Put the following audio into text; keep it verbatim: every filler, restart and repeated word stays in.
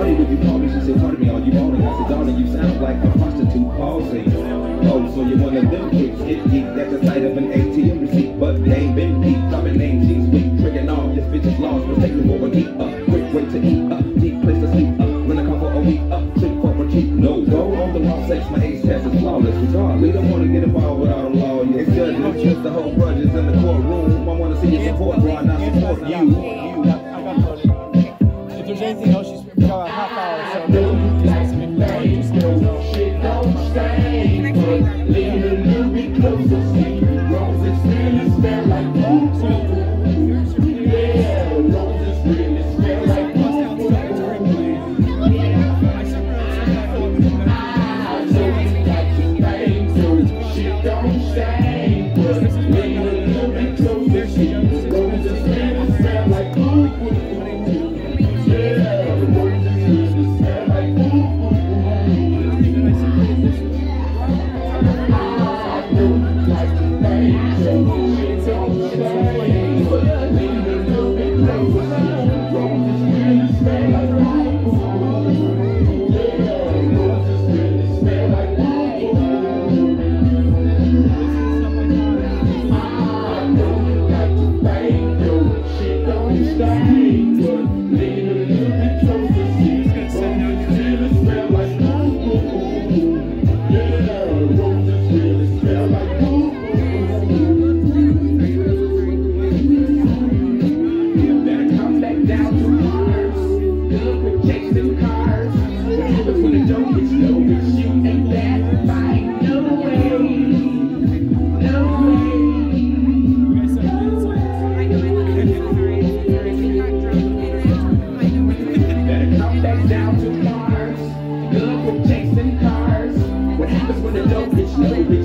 Shorty, would you call me? She said, pardon me, are you balling? I said, darling, you sound like a prostitute pausing. Oh, so you're one of them chicks, get geek, that's the sight of an A T M receipt, but they ain't been deep, dropping names, she's weak, tricking off, this bitch is lost, mistaken for a geek, up, quick way to eat, up, deep place to sleep, up, when I come for a week, up, sleep for a cheap, no, go on the raw sex, my ace test is flawless, regardless, we don't want to get involved without a lawyer, it's judges, it's just the whole grudges in the courtroom, I want to see you support, bro, not support you. I got voted. If there's anything else, she's we got a half hour, so specific just let us know. Shit don't stay, but lean a little bit closer, see roses really smell like poo-poo. Yeah, roses really smell like poo-poo. I know you got to bang, so shit don't stay, but lean a little bit closer, see roses really smell like poo-poo. Dope, bitch, no bitch.